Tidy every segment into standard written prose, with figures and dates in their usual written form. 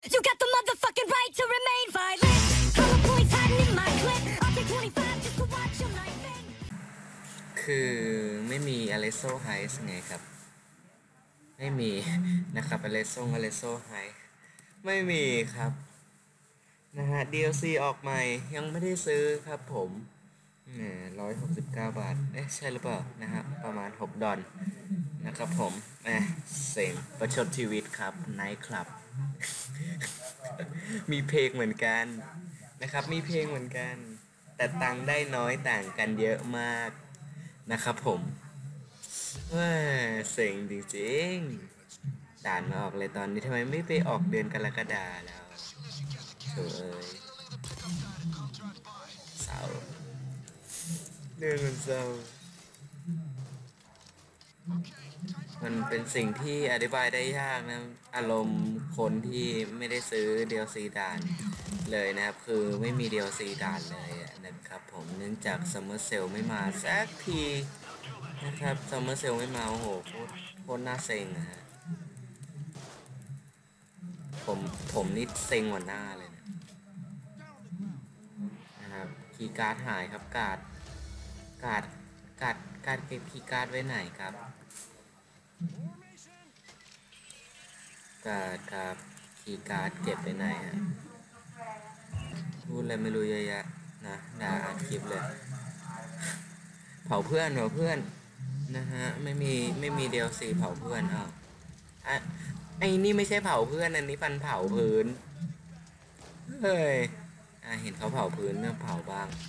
You got the motherfucking right to remain violent. Hollow points hiding in my clip. I'll take 25 just to watch your life end. คือไม่มีอเลโซไฮส์ไงครับไม่มีนะครับอเลโซไฮไม่มีครับนะฮะ DLC ออกใหม่ยังไม่ได้ซื้อครับผม$169ใช่หรือเปล่านะฮะประมาณ$6นะครับผมเซ็งประชดชีวิตครับไนท์คลับ มีเพลงเหมือนกันนะครับมีเพลงเหมือนกันแต่ตังค์ได้น้อยต่างกันเยอะมากนะครับผมเซ็งจริงๆด่านมาออกเลยตอนนี้ทำไมไม่ไปออกเดือนกรกฎาแล้วโถ่เอ้ยเศร้าเดือนมันเศร้ามันเป็นสิ่งที่อธิบายได้ยากนะอารมณ์คนที่ไม่ได้ซื้อ DLC ด่านเลยนะครับคือไม่มี DLC ด่านเลยนะครับผมเนื่องจาก Summer Sale ไม่มาสักทีนะครับ Summer Sale ไม่มาโอ้โหโคตรน่าเซ็งนะฮะผมนี่เซ็งกว่าหน้าเลยนะครับคีย์การ์ดหายครับการ์ดเก็บคีย์การ์ดไว้ไหนครับครับคีย์การ์ดเก็บไปไหนฮะพูดอะไรไม่รู้เยอะแยะนะด่าอัดคลิปเลยเผาเพื่อนนะฮะไม่มีDLCเผาเพื่อนไอ้นี่ไม่ใช่เผาเพื่อนอันนี้ปันเผาพื้นเฮ้ยเห็นเขาเผาพื้นเนี่ยเผาบ้าง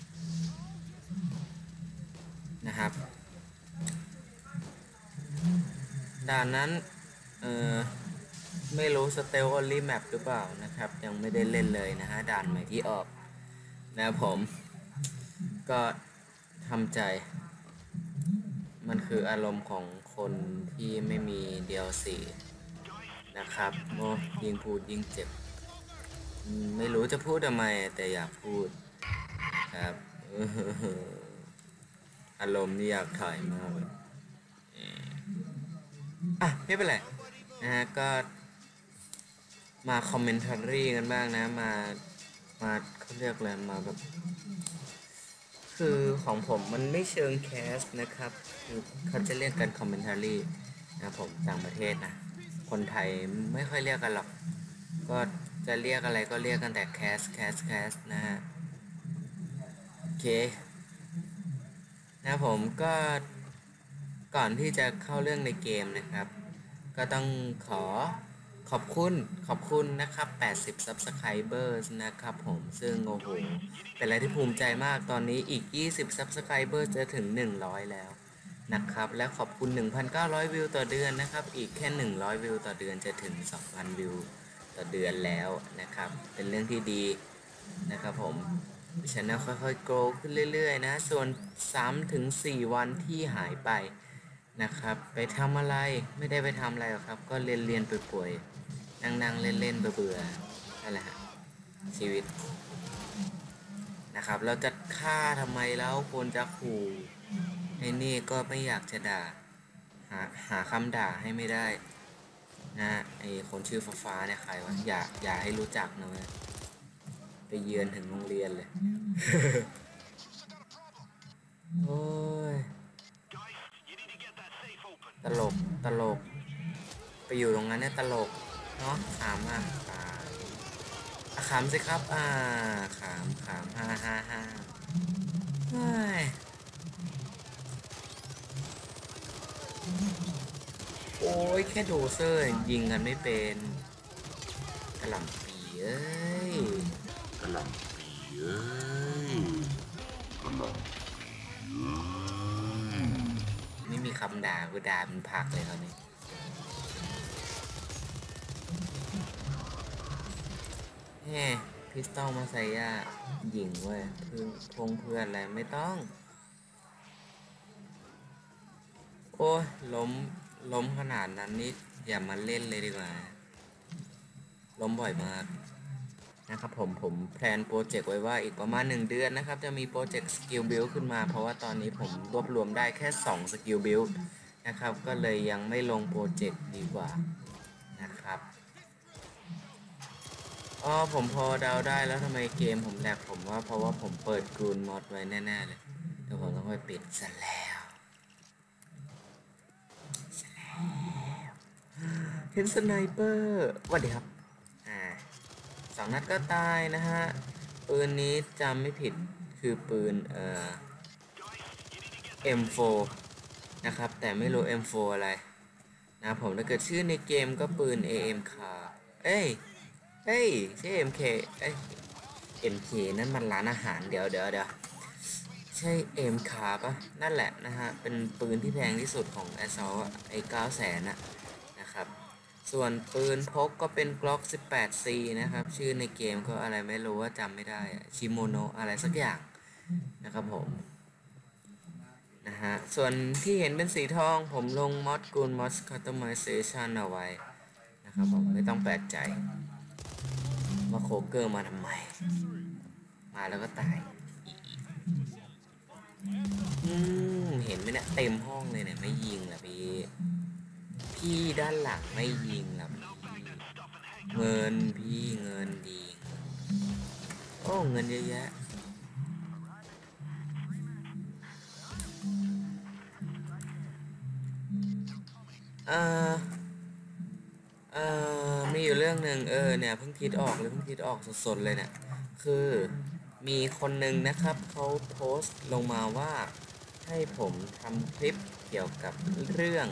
นะครับด่านนั้นไม่รู้ Stealth Only Map หรือเปล่านะครับยังไม่ได้เล่นเลยนะฮะด่านใหม่ที่ออกนะผมก็ทำใจมันคืออารมณ์ของคนที่ไม่มี DLC นะครับโอ้ยิงพูดยิงเจ็บไม่รู้จะพูดทำไมแต่อยากพูดครับอารมณ์นี่อยากถ่ายมากเลยไม่เป็นไรนะฮะก็มาคอมเมนต์รี่กันบ้างนะมาเขาเรียกอะไรมาแบบคือของผมมันไม่เชิงแคสนะครับคือเขาจะเรียกกันคอมเมนต์รี่นะผมต่างประเทศนะคนไทยไม่ค่อยเรียกกันหรอกก็จะเรียกอะไรก็เรียกกันแต่แคสนะฮะโอเคนะผมก็ก่อนที่จะเข้าเรื่องในเกมนะครับก็ต้องขอบคุณนะครับ80 Subscribers นะครับผมซึ่งโอ้โหเป็นอะไรที่ภูมิใจมากตอนนี้อีก20 Subscribers จะถึง100แล้วนะครับและขอบคุณ 1,900 วิวต่อเดือนนะครับอีกแค่100วิวต่อเดือนจะถึง 2,000 วิวต่อเดือนแล้วนะครับเป็นเรื่องที่ดีนะครับผมchannelค่อยๆ grow ขึ้นเรื่อยๆนะส่วน 3-4 วันที่หายไปนะครับไปทำอะไรไม่ได้ไปทำอะไรหรอกครับก็เรียนป่วยๆนั่งเล่นเบื่อนั่นแหละฮะชีวิตนะครับเราจะฆ่าทำไมแล้วคนจะขู่ไอ้นี่ก็ไม่อยากจะด่าหาคำด่าให้ไม่ได้นะไอ้คนชื่อฟ้าเนี่ยใครวะอย่าให้รู้จักนะไปเยือนถึงโรงเรียนเลย โอ้ยตลกไปอยู่ตรงนั้นเนี่ยตลกเนาะขำขำสิครับขำฮ่าโอ้ยแค่โดเซอร์ยิงกันไม่เป็นกระหล่ำปีเอ้ยไม่มีคำด่ากูด่าเป็นผักเลยคราวนี้พิสตอลมาใส่ย่าหญิงเว้ยเพื่อนอะไรไม่ต้องโอ้ยล้มขนาดนั้นนี่อย่ามาเล่นเลยดีกว่าล้มบ่อยมากนะครับผมแพลนโปรเจกต์ไว้ว่าอีกประมาณ1 เดือนนะครับจะมีโปรเจกต์สกิลบิลขึ้นมาเพราะว่าตอนนี้ผมรวบรวมได้แค่2สกิลบิลนะครับก็เลยยังไม่ลงโปรเจกต์ดีกว่านะครับอ๋อผมพอเดาได้แล้วทำไมเกมผมแหลกผมว่าเพราะว่าผมเปิดกูนมอดไว้แน่ๆเลยเดี๋ยวผมต้องไปปิดซะแล้วเห็นสไนเปอร์สวัสดีครับ2 นัดก็ตายนะฮะปืนนี้จำไม่ผิดคือปืนM4 นะครับแต่ไม่รู้ M4 อะไรนะผมถ้าเกิดชื่อในเกมก็ปืน AM คาเอ้ยใช่ MK เอ้ย MK นั่นมันร้านอาหารเดี๋ยวใช่ M คาปะนั่นแหละนะฮะเป็นปืนที่แพงที่สุดของ Assault ไอ้900,000นะครับส่วนปืนพกก็เป็น Glock 18C นะครับชื่อในเกมก็อะไรไม่รู้ว่าจำไม่ได้ชิโมโนอะไรสักอย่างนะครับผมนะฮะส่วนที่เห็นเป็นสีทองผมลงมอดกูนมอสคัตเตอร์ไมเซชันเอาไว้นะครับผมไม่ต้องแปลกใจว่าโคเกอร์มาทำไมมาแล้วก็ตายเห็นไหมเนี่ยเต็มห้องเลยเนี่ยไม่ยิงล่ะพี่ด้านหลังไม่ยิงล่ะเงินพี่เงินดีโอ้เงินเยอะแยะเออมีอยู่เรื่องหนึ่งเนี่ยเพิ่งคิดออกเลยเพิ่งคิดออกสดๆเลยเนี่ยคือมีคนหนึ่งนะครับเขาโพสต์ลงมาว่าให้ผมทำคลิปเกี่ยวกับเรื่อง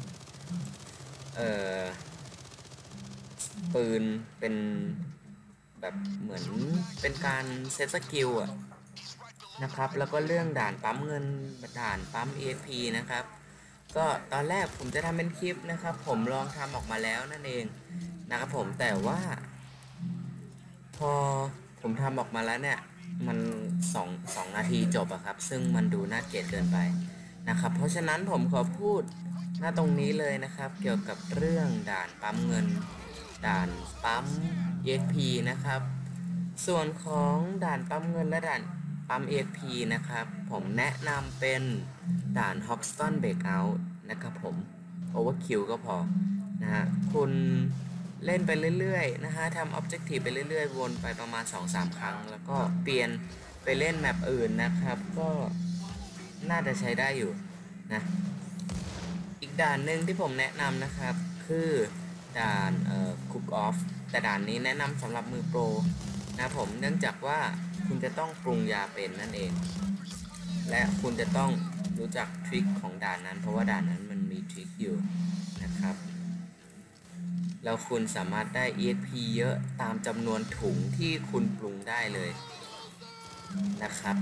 ปืนเป็นแบบเหมือนเป็นการเซตสกิลอะนะครับแล้วก็เรื่องด่านปั๊มเงินด่านปั๊ม EXP นะครับก็ตอนแรกผมจะทำเป็นคลิปนะครับผมลองทำออกมาแล้วนั่นเองนะครับผมแต่ว่าพอผมทำออกมาแล้วเนี่ยมันสองนาทีจบอะครับซึ่งมันดูน่าเกลียดเกินไปนะครับเพราะฉะนั้นผมขอพูดหน้าตรงนี้เลยนะครับเกี่ยวกับเรื่องด่านปั๊มเงินด่านปั๊ม EXP นะครับส่วนของด่านปั๊มเงินและด่านปั๊ม EXP นะครับผมแนะนำเป็นด่าน Hoxton Breakout นะครับผม Overkill ก็พอนะฮะคุณเล่นไปเรื่อยๆนะฮะทำ Objective ไปเรื่อยๆวนไปประมาณ 2-3 ครั้งแล้วก็เปลี่ยนไปเล่นแมปอื่นนะครับก็น่าจะใช้ได้อยู่นะอีกด่านหนึ่งที่ผมแนะนำนะครับคือด่านCook Off แต่ด่านนี้แนะนำสำหรับมือโปรนะผมเนื่องจากว่าคุณจะต้องปรุงยาเป็นนั่นเองและคุณจะต้องรู้จักทริคของด่านนั้นเพราะว่าด่านนั้นมันมีทริคอยู่นะครับแล้วคุณสามารถได้ EXP เยอะตามจำนวนถุงที่คุณปรุงได้เลยนะครับ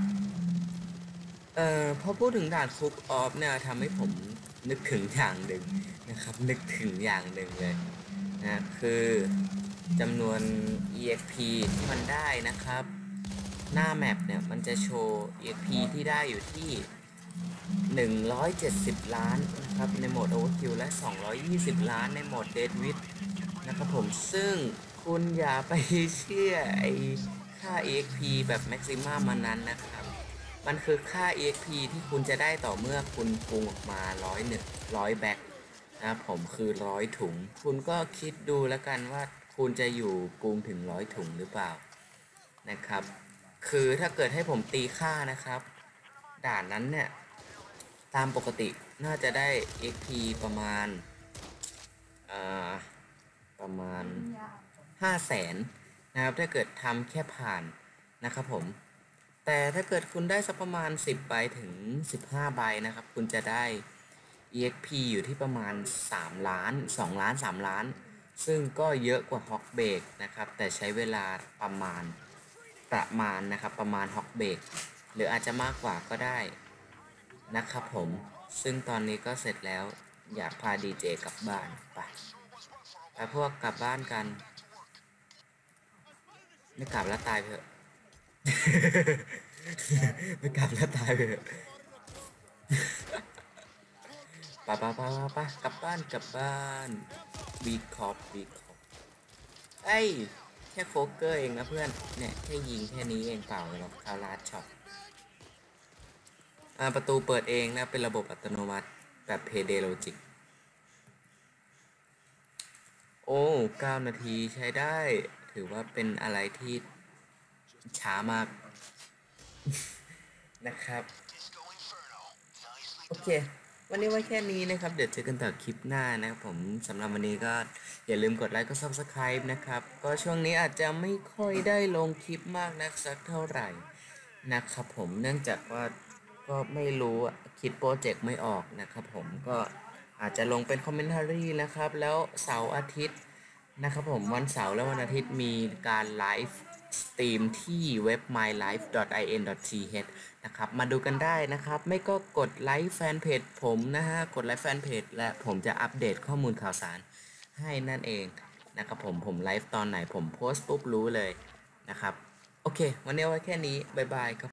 พอพูดถึงด่าน Cook Off เนี่ยทำให้ผมนึกถึงอย่างหนึ่งนะครับนึกถึงอย่างหนึ่งเลยนะคือจำนวน EXP ที่มันได้นะครับหน้าแมปเนี่ยมันจะโชว์ EXP ที่ได้อยู่ที่170 ล้านนะครับในโหมด Overkill และ220 ล้านในโหมด Deadwish นะครับผมซึ่งคุณอย่าไปเชื่อไอ้ค่า EXP แบบ Maximum มันนั้นนะครับมันคือค่า EXP ที่คุณจะได้ต่อเมื่อคุณปรุงออกมา100แบ็คนะผมคือ100ถุงคุณก็คิดดูแล้วกันว่าคุณจะอยู่ปรุงถึง100ถุงหรือเปล่านะครับคือถ้าเกิดให้ผมตีค่านะครับด่านนั้นเนี่ยตามปกติน่าจะได้ XP ประมาณ500,000นะครับถ้าเกิดทำแค่ผ่านนะครับผมแต่ถ้าเกิดคุณได้สักประมาณ10ใบถึง15ใบนะครับคุณจะได้ EXP อยู่ที่ประมาณ3ล้าน2ล้าน3ล้านซึ่งก็เยอะกว่าฮอกเบกนะครับแต่ใช้เวลาประมาณนะครับประมาณฮอกเบกหรืออาจจะมากกว่าก็ได้นะครับผมซึ่งตอนนี้ก็เสร็จแล้วอยากพาดีเจกลับบ้านไปพวกกลับบ้านกันไม่กลับแล้วตายเถอะ ไม่กลับแล้วตายเถอะไปกลับบ้านบีคอปเอ้ยแค่โคเกอร์เองนะเพื่อนเนี่ยแค่ยิงแค่นี้เองเปล่าหรอกคาราช็อตประตูเปิดเองนะเป็นระบบอัตโนมัติแบบเพเดโลจิกโอ้9 นาทีใช้ได้ถือว่าเป็นอะไรที่ช้ามาก นะครับ โอเค วันนี้ไว้แค่นี้นะครับ เดี๋ยวเจอกันต่อคลิปหน้านะครับผมสำหรับวันนี้ก็อย่าลืมกดไลค์กด Subscribe นะครับ ก็ช่วงนี้อาจจะไม่ค่อยได้ลงคลิปมากนักสักเท่าไหร่นะครับผมเนื่องจากว่าก็ไม่รู้คิดโปรเจกต์ไม่ออกนะครับผมก็อาจจะลงเป็นคอมเมนต์รีนะครับ แล้วเสาร์อาทิตย์นะครับผมวันเสาร์และวันอาทิตย์มีการไลฟ์สตรีมที่เว็บ mylife.in.th นะครับมาดูกันได้นะครับไม่ก็กดไลค์แฟนเพจผมนะฮะกดไลค์แฟนเพจและผมจะอัปเดตข้อมูลข่าวสารให้นั่นเองนะครับผมไลฟ์ตอนไหนผมโพสต์ปุ๊บรู้เลยนะครับโอเควันนี้เอาไว้แค่นี้บ๊ายบายครับ